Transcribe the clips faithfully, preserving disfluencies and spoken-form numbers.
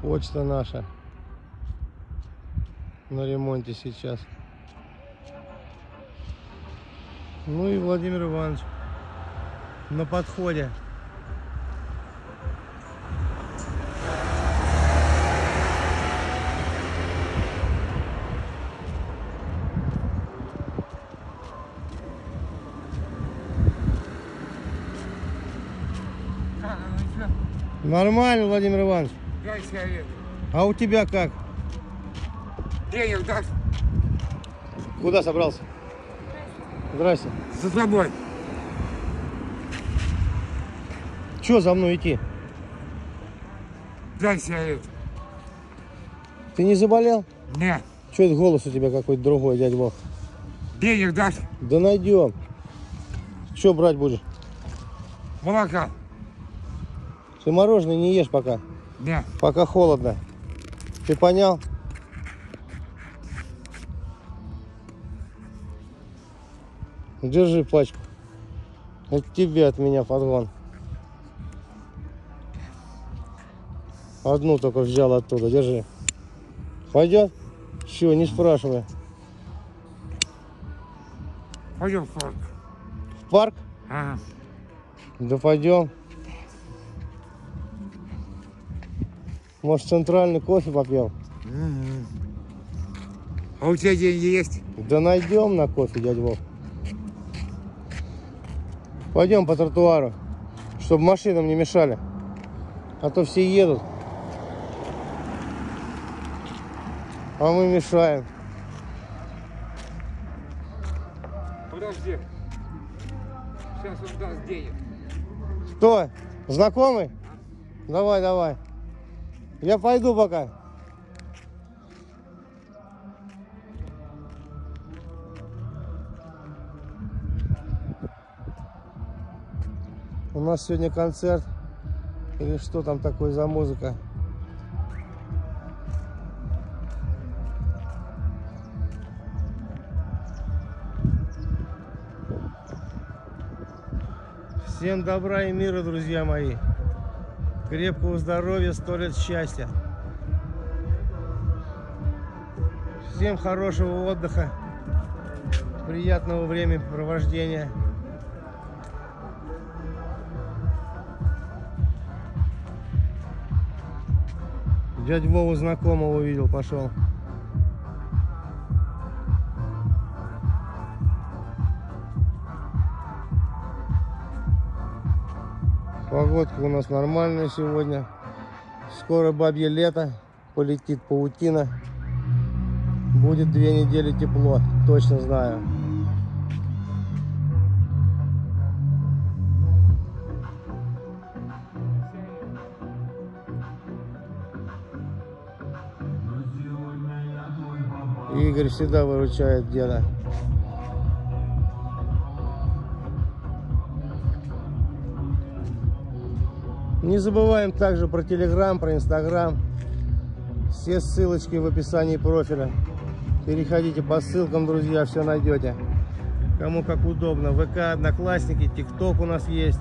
Почта наша на ремонте сейчас. Ну и Владимир Иванович на подходе. Нормально, Владимир Иванович. Дай сигарету. А у тебя как? Денег дашь? Куда собрался? Здрасте. За тобой. Че за мной идти? Дай сигарету. Ты не заболел? Нет. Че это голос у тебя какой-то другой, дядь Вов? Денег дашь? Да найдем. Че брать будешь? Молока. Ты мороженое не ешь пока. Нет. Пока холодно. Ты понял? Держи пачку. От тебя, от меня подгон. Одну только взял оттуда. Держи. Пойдет? Все, не спрашивай. Пойдем в парк. В парк? Ага. Да пойдем. Может, центральный кофе попьем? Угу. А у тебя деньги есть? Да найдем на кофе, дядь Вов. Пойдем по тротуару, чтобы машинам не мешали. А то все едут, а мы мешаем. Подожди. Сейчас он даст денег. Кто? Знакомый? Давай, давай. Я пойду пока. У нас сегодня концерт. Или что там такое за музыка? Всем добра и мира, друзья мои. Крепкого здоровья, сто лет счастья. Всем хорошего отдыха, приятного времяпровождения. Дядь Вову знакомого увидел, пошел. Погодка у нас нормальная сегодня. Скоро бабье лето, полетит паутина. Будет две недели тепло, точно знаю. Игорь всегда выручает деда. Не забываем также про Телеграм, про Инстаграм. Все ссылочки в описании профиля. Переходите по ссылкам, друзья, все найдете. Кому как удобно. ВК, Одноклассники, ТикТок у нас есть.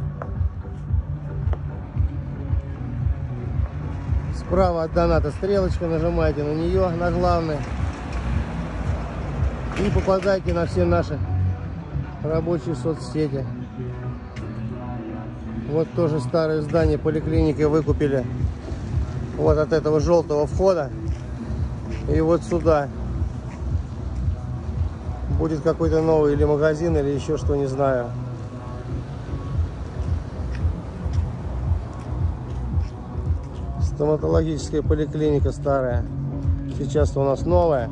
Справа от доната стрелочка, нажимайте на нее, на главное. И попадайте на все наши рабочие соцсети. Вот тоже старое здание поликлиники выкупили. Вот от этого желтого входа. И вот сюда. Будет какой-то новый или магазин, или еще что, не знаю. Стоматологическая поликлиника старая. Сейчас-то у нас новая.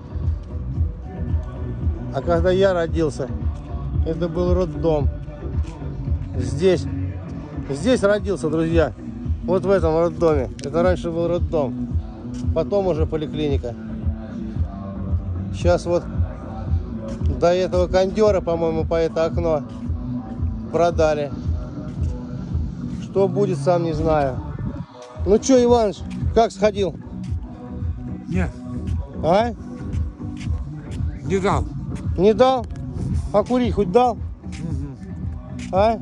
А когда я родился, это был роддом. Здесь, здесь родился, друзья. Вот в этом роддоме. Это раньше был роддом. Потом уже поликлиника. Сейчас вот до этого кондера, по-моему, по это окно продали. Что будет, сам не знаю. Ну что, Иваныч, как сходил? Нет. А? Не дал. Не дал? А курить хоть дал? Угу. А?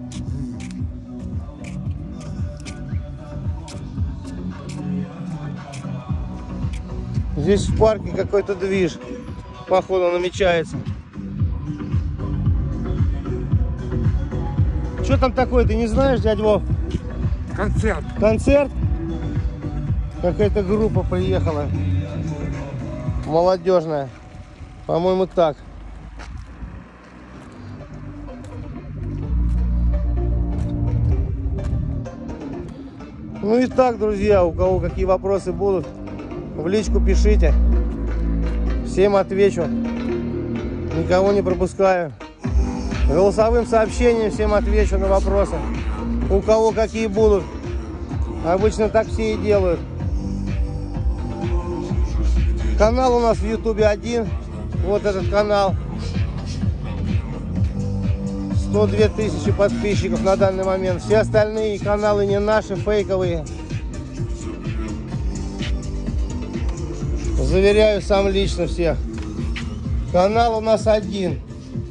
Здесь в парке какой-то движ, походу, намечается. Что там такое, ты не знаешь, дядь Вов? Концерт. Концерт? Какая-то группа приехала. Молодежная. По-моему, так. Ну и так, друзья, у кого какие вопросы будут, в личку пишите. Всем отвечу. Никого не пропускаю. Голосовым сообщением всем отвечу на вопросы. У кого какие будут. Обычно так все и делают. Канал у нас в ютубе один. Вот этот канал. сто две тысячи подписчиков на данный момент. Все остальные каналы не наши, фейковые. Заверяю сам лично всех. Канал у нас один.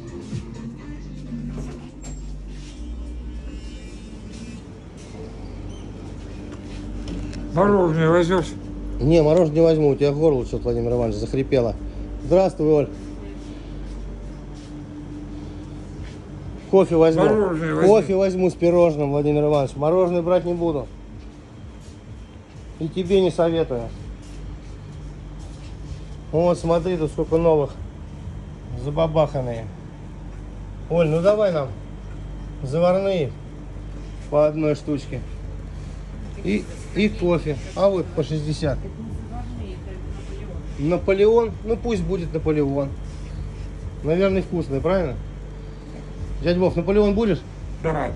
Мороженое возьмешь? Не, мороженое не возьму. У тебя горло что-то, Владимир Иванович, захрипело. Здравствуй, Оль. Кофе возьму. Мороженое возьми. Кофе возьму с пирожным, Владимир Иванович. Мороженое брать не буду. И тебе не советую. Вот, смотри, тут сколько новых. Забабаханные. Оль, ну давай нам заварные по одной штучке. И, и кофе. А вот по шестьдесят. Наполеон. Ну пусть будет Наполеон. Наверное, вкусный, правильно? Дядь Вов, Наполеон будешь? Давай.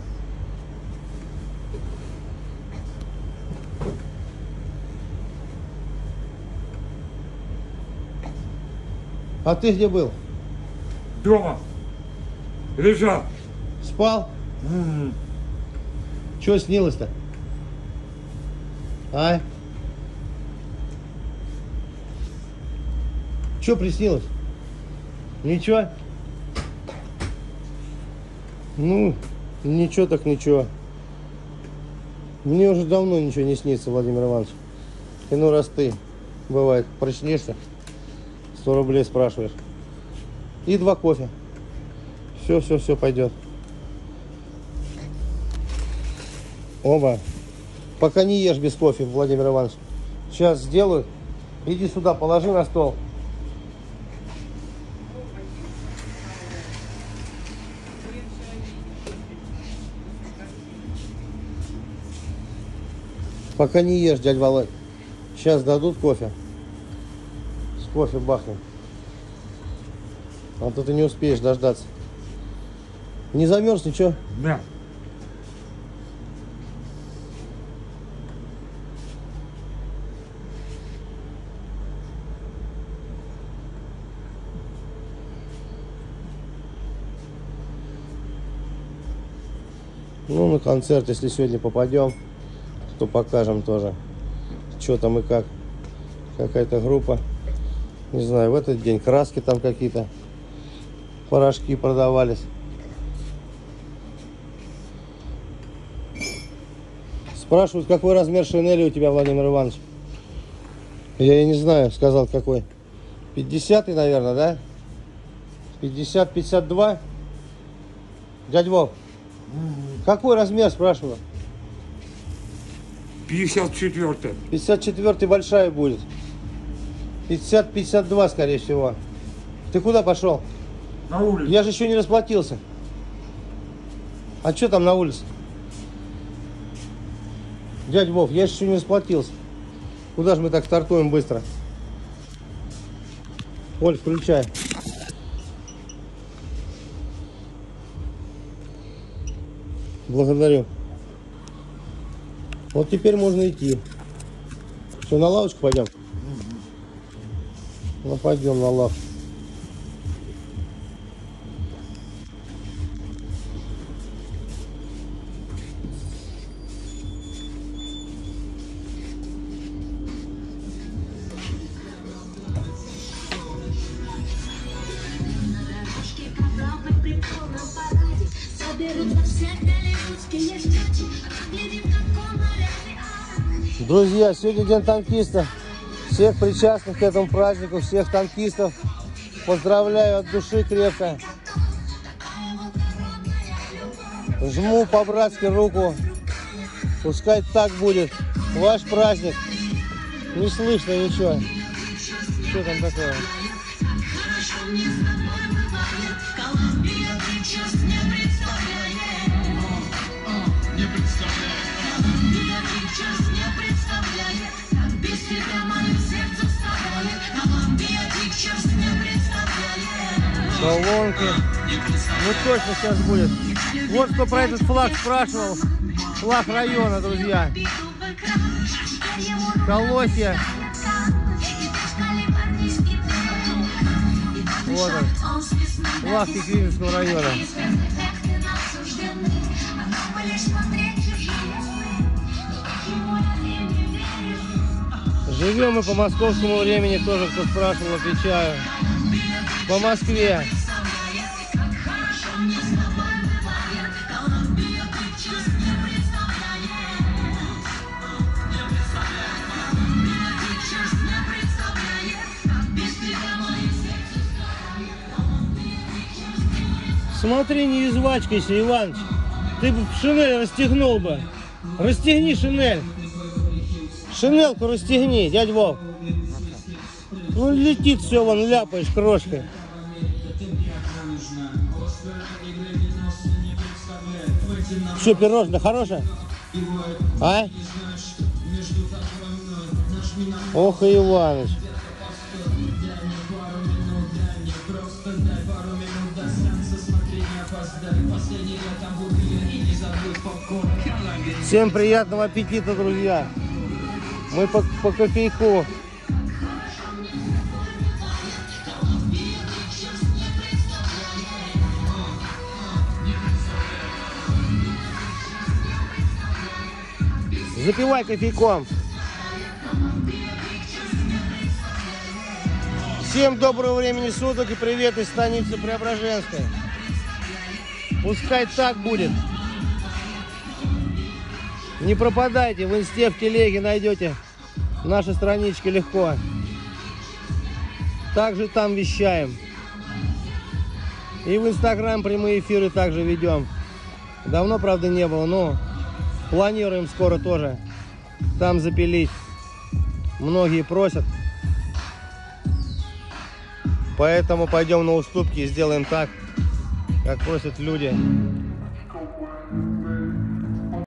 А ты где был? Дома. Лежал. Спал? М-м. Что снилось-то? А? Что приснилось? Ничего? Ну, ничего так ничего. Мне уже давно ничего не снится, Владимир Иванович. И ну раз ты, бывает, проснешься, сто рублей спрашиваешь. И два кофе. Все, все, все пойдет. Оба. Пока не ешь без кофе, Владимир Иванович. Сейчас сделаю. Иди сюда, положи на стол. Пока не ешь, дядь Володь. Сейчас дадут кофе. С кофе бахнем. А то ты не успеешь дождаться. Не замерз, ничего? Да. Ну, на концерт, если сегодня попадем, то покажем тоже, что там и как. Какая-то группа. Не знаю, в этот день краски там какие-то, порошки продавались. Спрашивают, какой размер шинели у тебя, Владимир Иванович. Я и не знаю, сказал какой. пятидесятый, наверное, да? пятьдесят пятьдесят два. Дядь Вов, какой размер, спрашиваю? пятьдесят четвёртый. пятьдесят четвёртый большая будет. пятьдесят пятьдесят два, скорее всего. Ты куда пошел? На улице. Я же еще не расплатился. А что там на улице? Дядь Вов, я же еще не расплатился. Куда же мы так стартуем быстро? Оль, включай. Благодарю. Вот теперь можно идти. Что, на лавочку пойдем? Ну, пойдем на лавку. Друзья, сегодня день танкиста. Всех причастных к этому празднику, всех танкистов поздравляю от души крепко. Жму по-братски руку. Пускай так будет. Ваш праздник. Не слышно ничего. Что там такое? Колонки. Ну точно сейчас будет. Вот кто про этот флаг спрашивал. Флаг района, друзья. Колосья. Вот он. Флаг Екатерининского района. Живем мы по московскому времени, тоже кто спрашивал, отвечаю. По Москве. Смотри, не извачкайся, Иваныч. Ты бы шинель расстегнул бы. Расстегни шинель. Шинелку расстегни, дядь Вов. Ну летит все, вон ляпаешь крошкой. Что, пирожное хорошее? А? Ох и Иваныч. Всем приятного аппетита, друзья. Мы по, по кофейку. Запивай кофейком. Всем доброго времени суток и привет из станицы Преображенской. Пускай так будет. Не пропадайте, в инсте, в телеге найдете наши странички легко. Также там вещаем. И в инстаграм прямые эфиры также ведем. Давно, правда, не было, но планируем скоро тоже там запилить. Многие просят. Поэтому пойдем на уступки и сделаем так, как просят люди.